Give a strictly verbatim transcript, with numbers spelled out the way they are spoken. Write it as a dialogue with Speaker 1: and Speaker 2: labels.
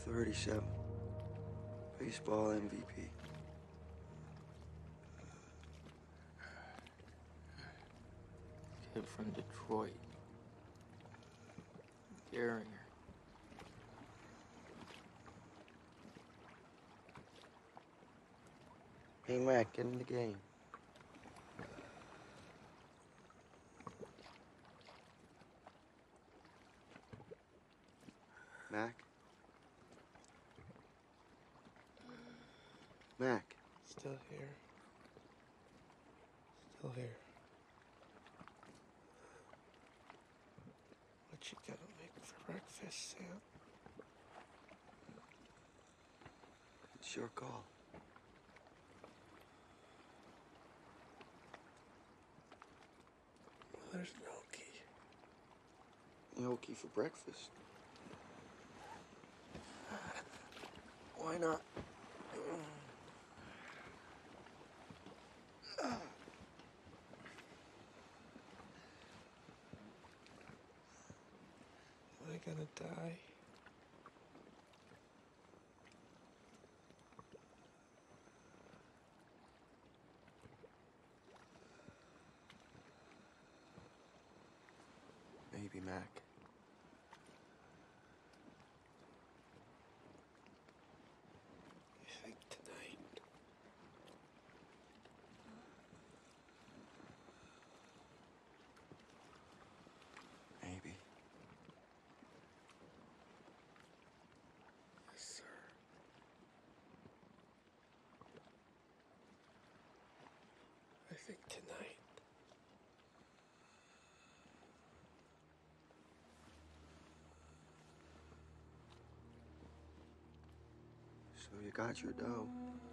Speaker 1: thirty-seven. Baseball M V P.
Speaker 2: Kid from Detroit. Garinger.
Speaker 1: Hey, Mac, get in the game. Mac? Mac?
Speaker 3: Still here. Still here. What you gonna make for breakfast, Sam?
Speaker 1: It's your call.
Speaker 3: Well, there's gnocchi.
Speaker 1: Gnocchi for breakfast.
Speaker 3: Why not? Am I gonna die?
Speaker 1: Maybe, Mac.
Speaker 3: You think tonight?
Speaker 1: Maybe.
Speaker 3: Yes, sir. I think tonight.
Speaker 1: So you got your dough.